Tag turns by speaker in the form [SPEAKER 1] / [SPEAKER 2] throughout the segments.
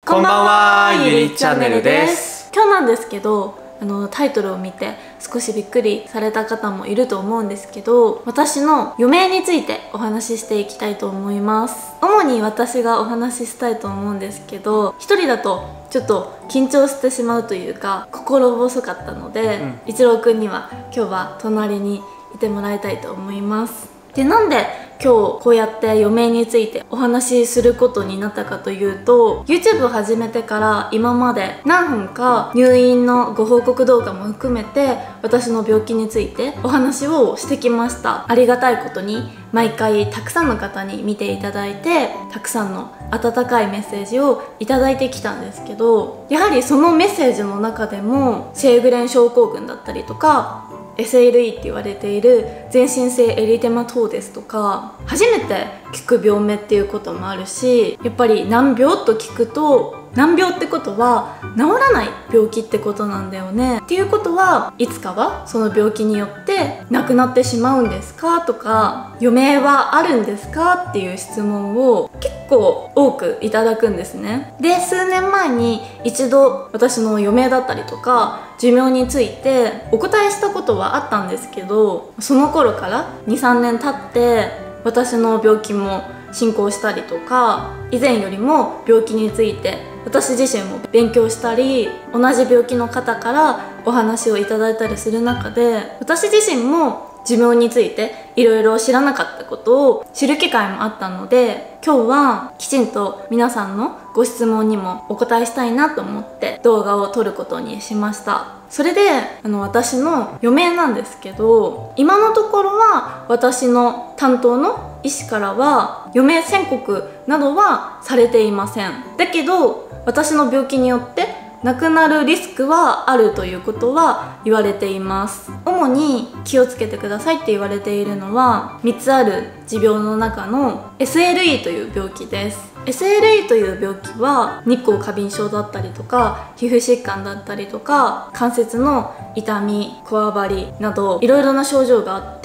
[SPEAKER 1] こんばんは、ゆりチャンネルです。
[SPEAKER 2] 今日なんですけど、タイトルを見て少しびっくりされた方もいると思うんですけど、私の余命についてお話ししていきたいと思います。主に私がお話ししたいと思うんですけど、一人だとちょっと緊張してしまうというか心細かったので、一郎くんには今日は隣にいてもらいたいと思います。で、なんで今日こうやって余命についてお話しすることになったかというと、 YouTube を始めてから今まで何本か入院のご報告動画も含めて私の病気についてお話をしてきました。ありがたいことに毎回たくさんの方に見ていただいて、たくさんの温かいメッセージをいただいてきたんですけど、やはりそのメッセージの中でもシェーグレン症候群だったりとかSLE って言われている全身性エリテマトーデスとか、初めて聞く病名っていうこともあるし、やっぱり難病と聞くと、難病ってことは治らない病気ってことなんだよねっていうことは、いつかはその病気によって亡くなってしまうんですかとか、余命はあるんですかっていう質問を結構多くいただくんですね。で、数年前に一度私の余命だったりとか寿命についてお答えしたことはあったんですけど、その頃から2、3年経って私の病気も進行したりとか、以前よりも病気について私自身も勉強したり、同じ病気の方からお話をいただいたりする中で、私自身も寿命についていろいろ知らなかったことを知る機会もあったので、今日はきちんと皆さんのご質問にもお答えしたいなと思って動画を撮ることにしました。それで私の余命なんですけど、今のところは私の担当の医師からは余命宣告などはされていません。だけど私の病気によって亡くなるリスクはあるということは言われています。主に気をつけてくださいって言われているのは3つある持病の中の SLE という病気です。 SLE という病気は日光過敏症だったりとか、皮膚疾患だったりとか、関節の痛み、こわばりなどいろいろな症状があって、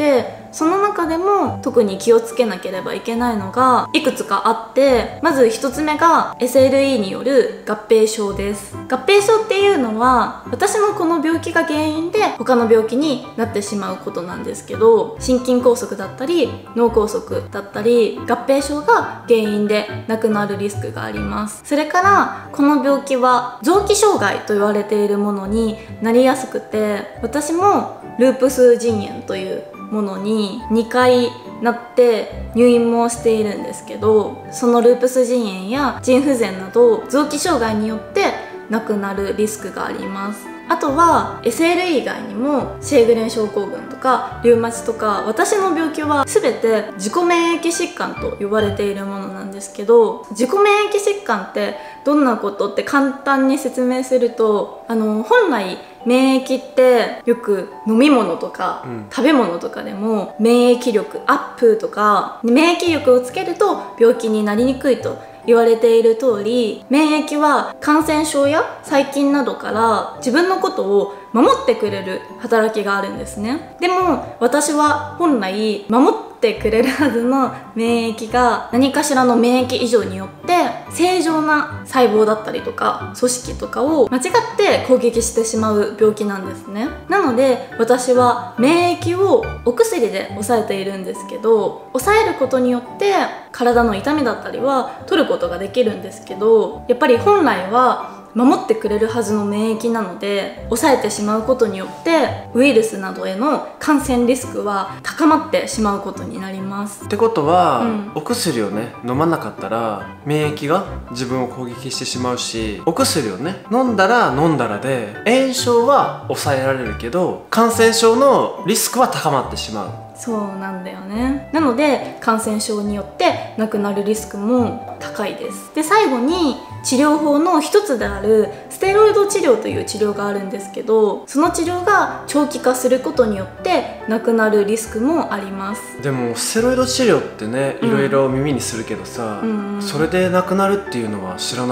[SPEAKER 2] その中でも特に気をつけなければいけないのがいくつかあって、まず1つ目が SLE による合併症です。合併症っていうのは私のこの病気が原因で他の病気になってしまうことなんですけど、心筋梗塞だったり脳梗塞だったり、合併症が原因で亡くなるリスクがあります。それからこの病気は臓器障害と言われているものになりやすくて、私もループス腎炎というものに2回なって入院もしているんですけど、そのループス腎炎や腎不全など臓器障害によって亡くなるリスクがあります。あとは SLE 以外にもシェーグレン症候群とかリウマチとか、私の病気は全て自己免疫疾患と呼ばれているものなんですけど、自己免疫疾患ってどんなことって簡単に説明すると、本来免疫ってよく飲み物とか、食べ物とかでも免疫力アップとか、免疫力をつけると病気になりにくいと言われている通り、免疫は感染症や細菌などから自分のことを守ってくれる働きがあるんですね。でも私は本来守ってくれるはずの免疫が何かしらの免疫異常によって正常な細胞だったりとか組織とかを間違って攻撃してしまう病気なんですね。なので私は免疫をお薬で抑えているんですけど、抑えることによって体の痛みだったりは取ることができるんですけど、やっぱり本来は守ってくれるはずの免疫なので、抑えてしまうことによってウイルスなどへの感染リスクは高まってしまうことになります。
[SPEAKER 1] ってことは、お薬をね飲まなかったら免疫が自分を攻撃してしまうし、お薬をね飲んだらで炎症は抑えられるけど感染症のリスクは高まってしまう。
[SPEAKER 2] そうなんだよね。なので感染症によって亡くなるリスクも高いです。で、最後に治療法の一つであるステロイド治療という治療があるんですけど、その治療が長期化することによって亡くなるリスクもあります。
[SPEAKER 1] でもステロイド治療ってねいろいろ耳にするけどさ、それで亡くなるっていうのは知らなかった。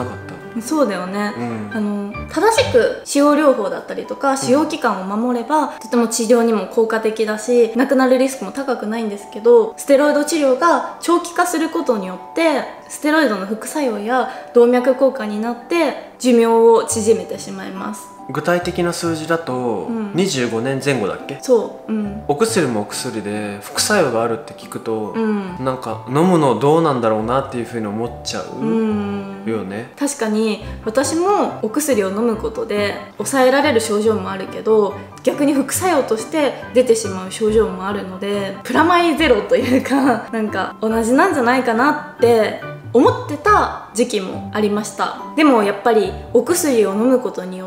[SPEAKER 2] そうだよね、
[SPEAKER 1] うん、
[SPEAKER 2] 正しく使用療法だったりとか使用期間を守れば、とても治療にも効果的だし亡くなるリスクも高くないんですけど、ステロイド治療が長期化することによってステロイドの副作用や動脈硬化になって寿命を縮めてしまいます。
[SPEAKER 1] 具体的な数字だと25年前後だっけ？
[SPEAKER 2] そう、
[SPEAKER 1] お薬もお薬で副作用があるって聞くと、なんか飲むのどうなんだろうなっていうふうに思っちゃうよね。
[SPEAKER 2] 確かに私もお薬を飲むことで抑えられる症状もあるけど、逆に副作用として出てしまう症状もあるので、プラマイゼロというかなんか同じなんじゃないかなって思ってた時期もありました。でもやっぱりお薬を飲むことによって、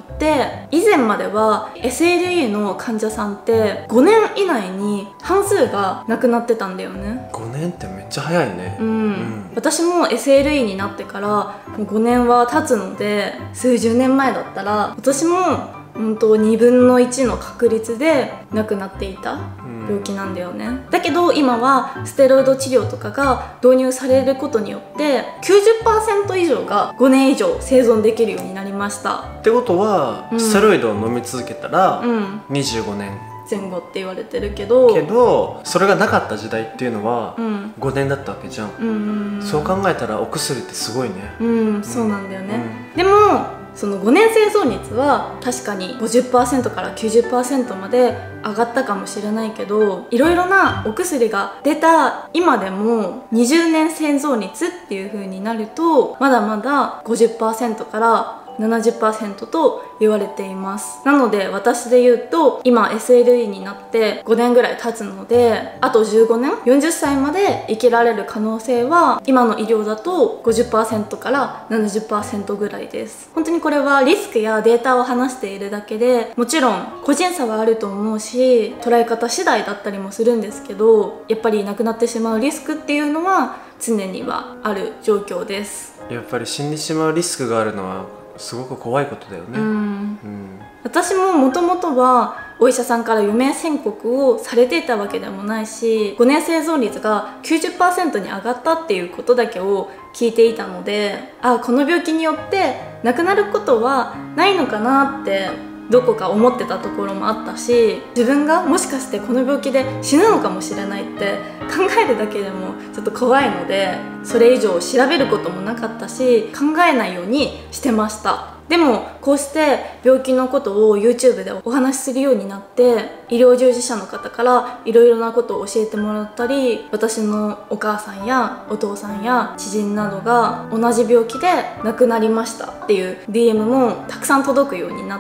[SPEAKER 2] 以前までは SLE の患者さんって5年以内に半数が亡くなってたんだよね。
[SPEAKER 1] 5年ってめっちゃ早いね。
[SPEAKER 2] 私も SLE になってからもう5年は経つので、数十年前だったら私も本当2分の1の確率で亡くなっていた病気なんだよね。だけど今はステロイド治療とかが導入されることによって 90% 以上が5年以上生存できるようになりました。
[SPEAKER 1] ってことは、ステロイドを飲み続けたら、25年
[SPEAKER 2] 前後って言われてるけど、
[SPEAKER 1] それがなかった時代っていうのは5年だったわけじゃん。そう考えたらお薬ってすごいね。
[SPEAKER 2] そうなんだよね。でもその5年生存率は確かに 50% から 90% まで上がったかもしれないけど、いろいろなお薬が出た今でも20年生存率っていう風になると、まだまだ 50% から70% と言われています。なので私で言うと今 SLE になって5年ぐらい経つので、あと15年40歳まで生きられる可能性は今の医療だと 50% から 70% ぐらいです。本当にこれはリスクやデータを話しているだけで、もちろん個人差はあると思うし捉え方次第だったりもするんですけど、やっぱり亡くなってしまうリスクっていうのは常にはある状況です。
[SPEAKER 1] やっぱり死んでしまうリスクがあるのはすごく怖いことだよね。
[SPEAKER 2] 私ももともとはお医者さんから余命宣告をされていたわけでもないし、5年生存率が 90% に上がったっていうことだけを聞いていたので、この病気によって亡くなることはないのかなってどこか思ってたところもあったし、自分がもしかしてこの病気で死ぬのかもしれないって考えるだけでもちょっと怖いので、それ以上調べることもなかったし考えないようにしてました。でもこうして病気のことを YouTube でお話しするようになって、医療従事者の方からいろいろなことを教えてもらったり、私のお母さんやお父さんや知人などが同じ病気で亡くなりましたっていう DM もたくさん届くようになって、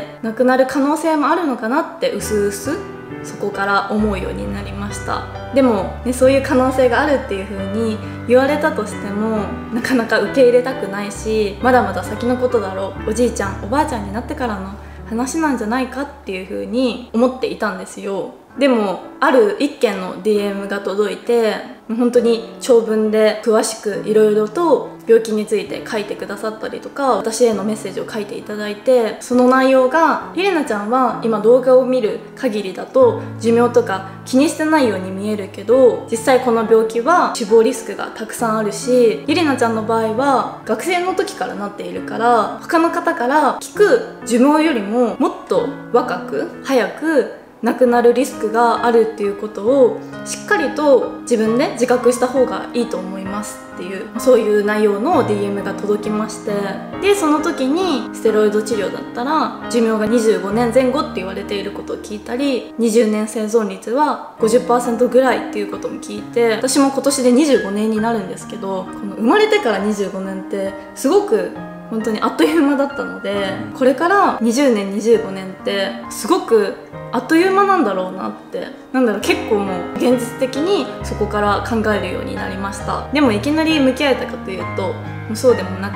[SPEAKER 2] 亡くなる可能性もあるのかなって薄々そこから思うようになりました。でも、そういう可能性があるっていう風に言われたとしてもなかなか受け入れたくないし、まだまだ先のことだろう、おじいちゃんおばあちゃんになってからの話なんじゃないかっていう風に思っていたんですよ。でもある一件の DM が届いて、本当に長文で詳しくいろいろと病気について書いてくださったりとか、私へのメッセージを書いていただいて、その内容がゆりなちゃんは今動画を見る限りだと寿命とか気にしてないように見えるけど、実際この病気は死亡リスクがたくさんあるし、ゆりなちゃんの場合は学生の時からなっているから、他の方から聞く寿命よりももっと若く早く亡くなるリスクがあるっていうことをしっかりと自分で自覚した方がいいと思いますっていう、そういう内容の DM が届きまして、でその時にステロイド治療だったら寿命が25年前後って言われていることを聞いたり、20年生存率は 50% ぐらいっていうことも聞いて、私も今年で25年になるんですけど、この生まれてから25年ってすごく本当にあっという間だったので、これから20年25年ってすごくあっという間なんだろうなって、結構もう現実的にそこから考えるようになりました。でもいきなり向き合えたかというともうそうでもなくって、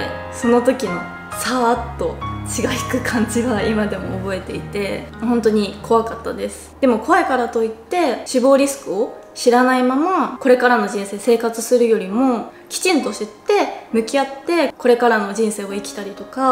[SPEAKER 2] その時のさーっと血が引く感じは今でも覚えていて、本当に怖かったです。でも怖いからといって死亡リスクを知らないままこれからの人生生活するよりも、きちんと知って向き合ってこれからの人生を生きたりとか、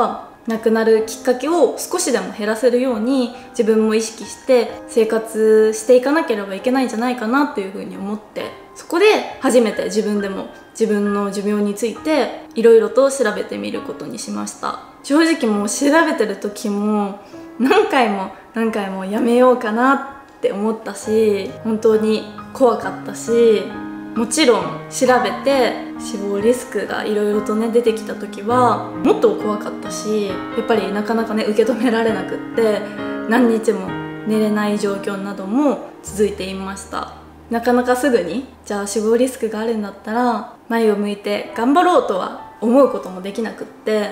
[SPEAKER 2] なくなるきっかけを少しでも減らせるように自分も意識して生活していかなければいけないんじゃないかなっていうふうに思って、そこで初めて自分でも自分の寿命についていろいろと調べてみることにしました。正直もう調べてる時も何回もやめようかなって思ったし、本当に怖かったし、もちろん調べて死亡リスクがいろいろとね出てきた時はもっと怖かったし、やっぱりなかなかね受け止められなくって何日も寝れない状況なども続いていました。なかなかすぐにじゃあ死亡リスクがあるんだったら前を向いて頑張ろうとは思うこともできなくって、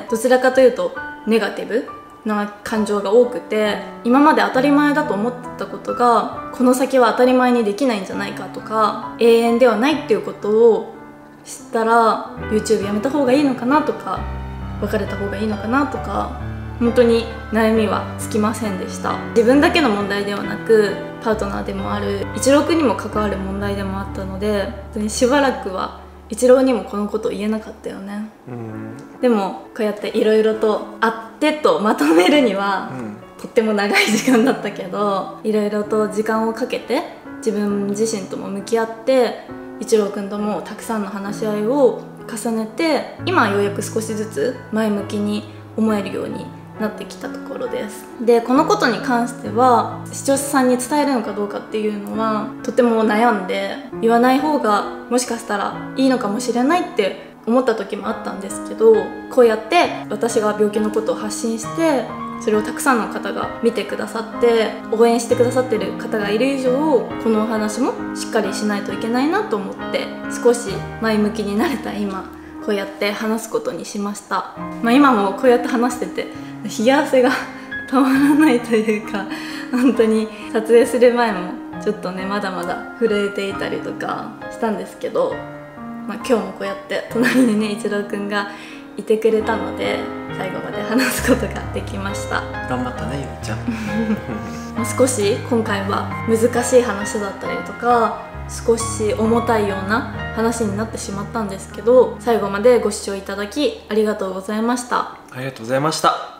[SPEAKER 2] どちらかというとネガティブな感情が多くて、今まで当たり前だと思ってたことがこの先は当たり前にできないんじゃないかとか、永遠ではないっていうことを知ったら YouTube やめた方がいいのかなとか、別れた方がいいのかなとか、本当に悩みはつきませんでした。自分だけの問題ではなくパートナーでもある一郎くんにも関わる問題でもあったので、本当にしばらくは一郎にもこのことを言えなかったよね。でもこうやっていろいろとあってとまとめるには、とっても長い時間だったけど、いろいろと時間をかけて自分自身とも向き合って一郎くんともたくさんの話し合いを重ねて、今はようやく少しずつ前向きに思えるようになってきたところです。でこのことに関しては視聴者さんに伝えるのかどうかっていうのはとても悩んで、言わない方がもしかしたらいいのかもしれないって思った時もあったんですけど、こうやって私が病気のことを発信して、それをたくさんの方が見てくださって応援してくださってる方がいる以上、このお話もしっかりしないといけないなと思って少し前向きになれた今、こうやって話すことにしました。今もこうやって話してて冷や汗が止まらないというか、本当に撮影する前もちょっとねまだまだ震えていたりとかしたんですけど、今日もこうやって隣にね一郎くんがいてくれたので最後まで話すことができました。
[SPEAKER 1] 頑張ったねゆうちゃん
[SPEAKER 2] 少し今回は難しい話だったりとか少し重たいような話になってしまったんですけど、最後までご視聴いただきありがとうございました。
[SPEAKER 1] ありがとうございました。